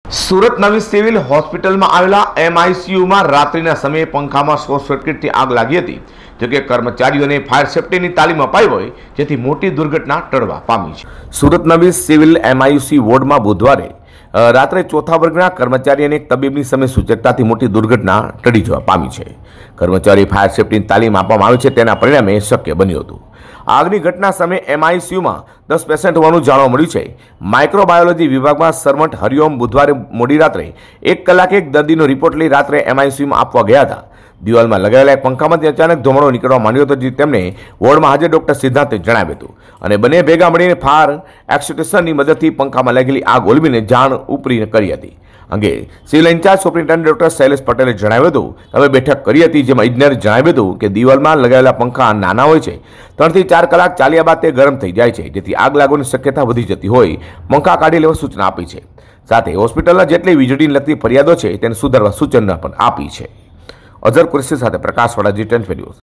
સુરત નવી સિવિલ હોસ્પિટલમાં આવેલા એમઆઈસીયુમાં રાત્રિના સમયે પંખામાં શોર્ટ સર્કિટથી આગ લાગી હતી, જોકે કર્મચારીઓને ફાયર સેફ્ટીની તાલીમ અપાઈ હોય જેથી મોટી દુર્ઘટના ટળવા પામી છે। સુરત નવી સિવિલ એમઆઈસી વોર્ડમાં બુધવારે રાત્રે ચોથા વર્ગના કર્મચારી અને એક તબીબની સમય સૂચકતાથી મોટી દુર્ઘટના ટળી જવા પામી છે। કર્મચારી ફાયર સેફ્ટીની તાલીમ આપવામાં આવી છે, તેના પરિણામે શક્ય બન્યું હતું। આગની ઘટના સમયે એમઆઈસીયુમાં 10 પેશન્ટ હોવાનું જાણવા મળ્યું છે। માઇક્રોબાયોલોજી વિભાગમાં સર્વન્ટ હરિઓમ બુધવારે મોડી રાત્રે 1 કલાકે એક દર્દીનો રિપોર્ટ લઈ રાત્રે એમઆઈસીયુમાં આપવા ગયા હતા। દિવાલમાં લગાવેલા એક પંખામાંથી અચાનક ધુમાડો નીકળવા માંડ્યો હતો, જે તેમને વોર્ડમાં હાજર ડોક્ટર સિદ્ધાર્થે જણાવ્યું હતું અને બંને ભેગા મળીને ફાયર એક્સટિંગ્વિશરની મદદથી પંખામાં લાગેલી આગ ઓલવીને જાણ ઉપરી કરી હતી। અંગે civil incharge superintendent doctor Shailesh પટેલે જણાવ્યું હતું કે અમે બેઠક કરી હતી, જેમાં ઇજનેરે જણાવ્યું હતું કે દિવાલમાં લગાવેલા પંખા નાના હોય છે, 3 થી 4 કલાક ચાલ્યા બાદ તે ગરમ થઈ જાય છે, જેથી આગ લાગવાની શક્યતા વધી જતી હોય પંખા કાઢી લેવા સૂચના આપી છે। સાથે હોસ્પિટલના જેટલી વીજળીને લગતી ફરિયાદો છે તેને સુધારવા સૂચના પણ આપી છે। અઝર કુરેશી સાથે પ્રકાશવાળા G10 ન્યૂઝ।